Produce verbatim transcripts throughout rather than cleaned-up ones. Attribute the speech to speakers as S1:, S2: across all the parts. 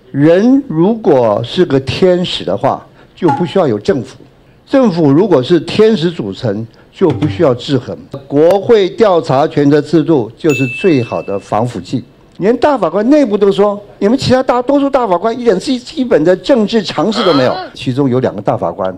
S1: 人如果是个天使的话，就不需要有政府；政府如果是天使组成，就不需要制衡。国会调查权的制度就是最好的防腐剂。连大法官内部都说，你们其他大多数大法官一点基基本的政治常识都没有。其中有两个大法官，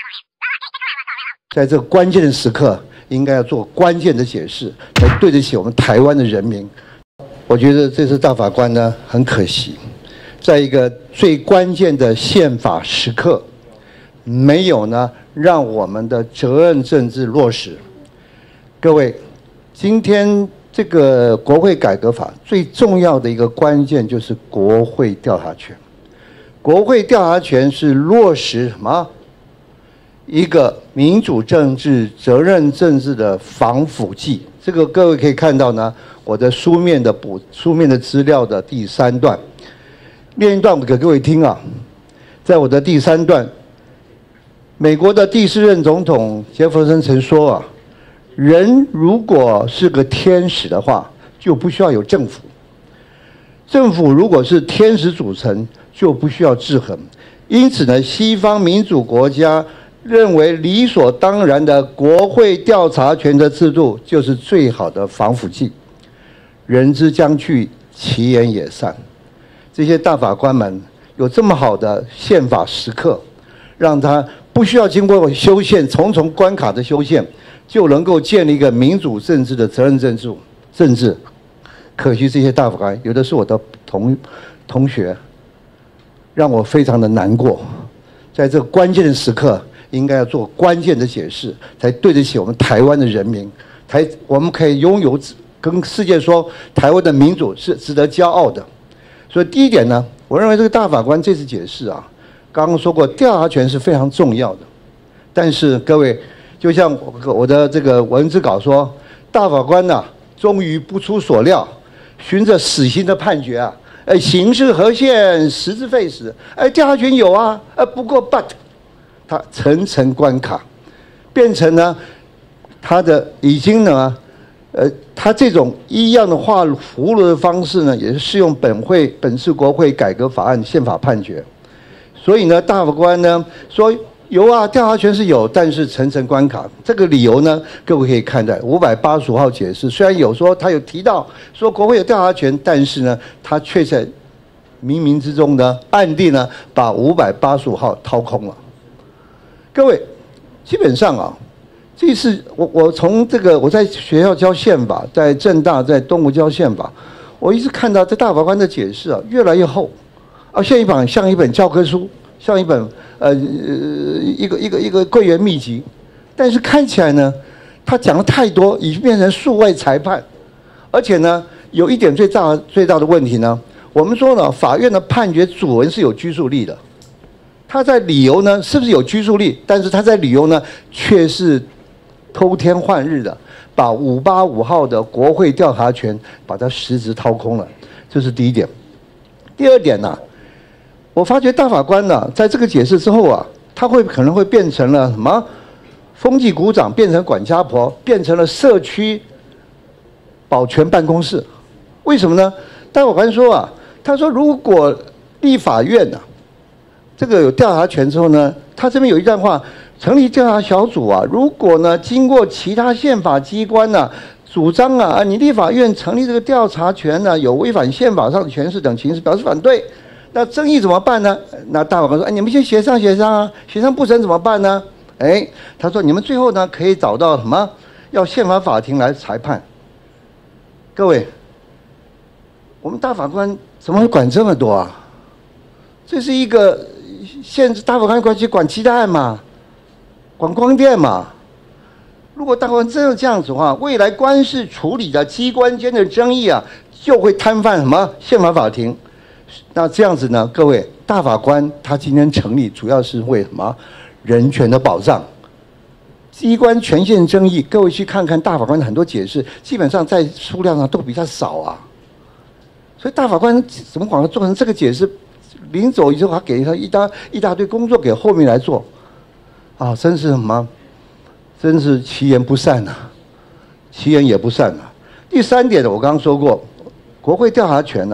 S1: 在这个关键的时刻，应该要做关键的解释，才对得起我们台湾的人民。我觉得这次大法官呢，很可惜，在一个最关键的宪法时刻，没有呢让我们的责任政治落实。各位，今天这个国会改革法最重要的一个关键就是国会调查权。国会调查权是落实什么？一个民主政治、责任政治的防腐剂。这个各位可以看到呢，我的书面的补书面的资料的第三段，念一段给各位听啊。在我的第三段，美国的第四任总统杰弗森曾说啊，人如果是个天使的话，就不需要有政府；政府如果是天使组成，就不需要制衡。因此呢，西方民主国家认为理所当然的国会调查权的制度就是最好的防腐剂。人之将去，其言也善。这些大法官们有这么好的宪法时刻，让他不需要经过修宪重重关卡的修宪，就能够建立一个民主政治的责任政治政治。可惜这些大法官有的是我的同同学，让我非常的难过。在这个关键的时刻，应该要做关键的解释，才对得起我们台湾的人民，才我们可以拥有跟世界说台湾的民主是值得骄傲的。所以第一点呢，我认为这个大法官这次解释啊，刚刚说过调查权是非常重要的，但是各位，就像我的这个文字稿说，大法官呢、啊，终于不出所料，循着死刑的判决啊，哎，刑事合宪，实质废死，哎，调查权有啊，呃，不过 but。他层层关卡，变成呢，他的已经呢，呃，他这种一样的画葫芦的方式呢，也是适用本会本次国会改革法案宪法判决。所以呢，大法官呢说有啊，调查权是有，但是层层关卡。这个理由呢，各位可以看在五百八十五号解释，虽然有说他有提到说国会有调查权，但是呢，他却在冥冥之中呢，暗地呢把五百八十五号掏空了。各位，基本上啊，这次我我从这个我在学校教宪法，在政大在东吴教宪法，我一直看到这大法官的解释啊越来越厚，啊像一本像一本教科书，像一本呃一个一个一个柜员秘籍，但是看起来呢，他讲的太多，已经变成数位裁判，而且呢，有一点最大最大的问题呢，我们说呢，法院的判决主文是有拘束力的。他在理由呢，是不是有拘束力？但是他在理由呢，却是偷天换日的，把五八五号的国会调查权把它实质掏空了，这是第一点。第二点呢、啊，我发觉大法官呢、啊，在这个解释之后啊，他会可能会变成了什么？风纪股长变成管家婆，变成了社区保全办公室。为什么呢？大法官说啊，他说如果立法院呢、啊。这个有调查权之后呢，他这边有一段话，成立调查小组啊，如果呢经过其他宪法机关呢、啊、主张啊，你立法院成立这个调查权呢有违反宪法上的权势等情势，表示反对，那争议怎么办呢？那大法官说，哎，你们先协商协商啊，协商不成怎么办呢？哎，他说你们最后呢可以找到什么？要宪法法庭来裁判。各位，我们大法官怎么会管这么多啊？这是一个。现在大法官管去管鸡蛋嘛，管光电嘛。如果大法官真的这样子的话，未来官司处理的机关间的争议啊，就会摊贩什么宪法法庭。那这样子呢，各位，大法官他今天成立，主要是为什么？人权的保障。机关权限争议，各位去看看大法官的很多解释，基本上在数量上都比他少啊。所以大法官怎么管做成这个解释？临走以后，还给他一大一大堆工作给后面来做，啊，真是什么？真是其言不善呐、啊，其言也不善呐、啊。第三点呢，我刚刚说过，国会调查权呢、啊，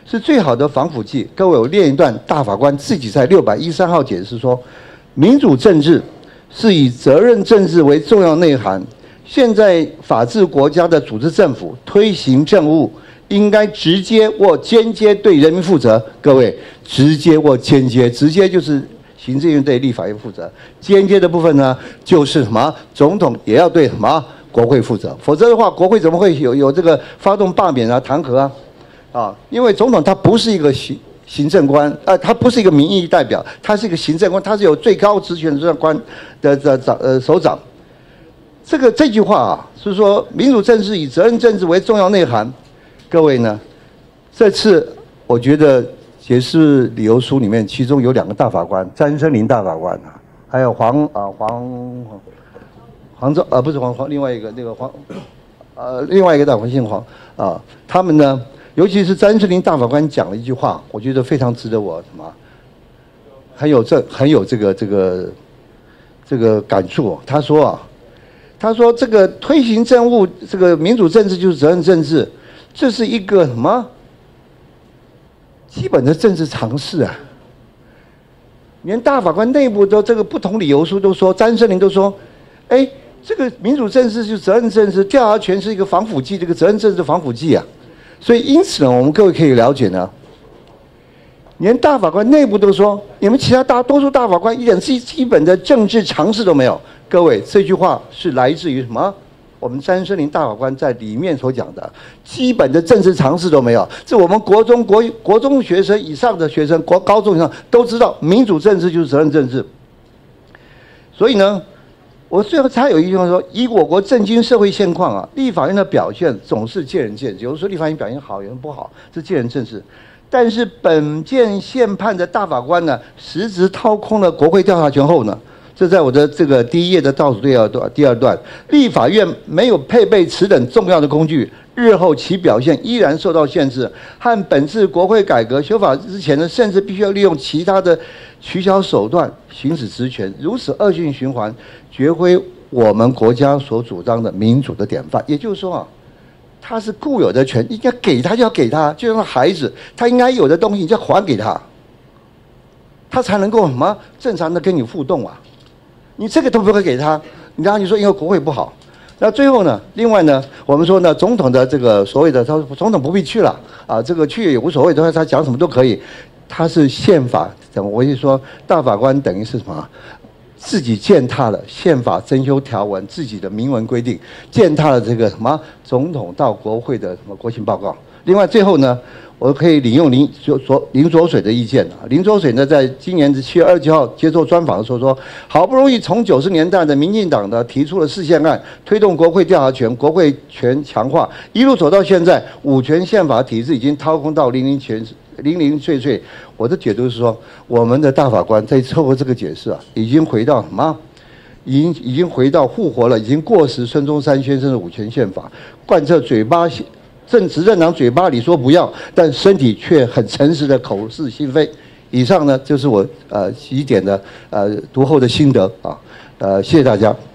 S1: 是最好的防腐剂。各位，我念一段大法官自己在六百一十三号解释说：民主政治是以责任政治为重要内涵。现在法治国家的组织政府推行政务，应该直接或间接对人民负责。各位，直接或间接，直接就是行政院对立法院负责，间接的部分呢，就是什么？总统也要对什么？国会负责。否则的话，国会怎么会有有这个发动罢免啊、弹劾啊？啊，因为总统他不是一个行行政官，呃，他不是一个民意代表，他是一个行政官，他是有最高职权的这官的的长呃首长。这个这句话啊，是说民主政治以责任政治为重要内涵。各位呢，这次我觉得解释理由书里面，其中有两个大法官，詹森林大法官啊，还有黄啊黄黄昭啊不是黄黄另外一个那个黄呃另外一个大法官姓黄啊，他们呢，尤其是詹森林大法官讲了一句话，我觉得非常值得我什么，很有这很有这个这个这个感触。他说啊。他说：“这个推行政务，这个民主政治就是责任政治，这是一个什么基本的政治常识啊？连大法官内部都这个不同理由书都说，詹森林都说，哎，这个民主政治就是责任政治，调查权是一个防腐剂，这个责任政治的防腐剂啊。所以因此呢，我们各位可以了解呢，连大法官内部都说，你们其他大多数大法官一点基基本的政治常识都没有。”各位，这句话是来自于什么？我们詹森林大法官在里面所讲的，基本的政治常识都没有。这我们国中国国中学生以上的学生，国高中以上都知道，民主政治就是责任政治。所以呢，我最后才有一句话说：以我国政经社会现况啊，立法院的表现总是见仁见智。有的时候立法院表现好，有人不好，这见仁见智。但是本件宪判的大法官呢，实质掏空了国会调查权后呢？这在我的这个第一页的倒数第二段，第二段，立法院没有配备此等重要的工具，日后其表现依然受到限制。和本次国会改革修法之前呢，甚至必须要利用其他的取巧手段行使职权，如此恶性循环，绝非我们国家所主张的民主的典范。也就是说啊，他是固有的权，应该给他就要给他，就像孩子，他应该有的东西你就要还给他，他才能够什么正常的跟你互动啊。你这个都不会给他，然后你说因为国会不好，那最后呢？另外呢，我们说呢，总统的这个所谓的他总统不必去了啊，这个去也无所谓，他他讲什么都可以，他是宪法，怎么我就说大法官等于是什么？自己践踏了宪法增修条文自己的明文规定，践踏了这个什么总统到国会的什么国情报告。另外最后呢，我可以引用林左林左水的意见啊。林左水呢，在今年的七月二十七号接受专访的时候说，好不容易从九十年代的民进党呢提出了释宪案，推动国会调查权、国会权强化，一路走到现在，五权宪法体制已经掏空到零零全零零碎碎。我的解读是说，我们的大法官在透过这个解释啊，已经回到什么？已经已经回到复活了，已经过时孙中山先生的五权宪法，贯彻嘴巴。正执政党嘴巴里说不要，但身体却很诚实的口是心非。以上呢，就是我呃几点的呃读后的心得啊，呃，谢谢大家。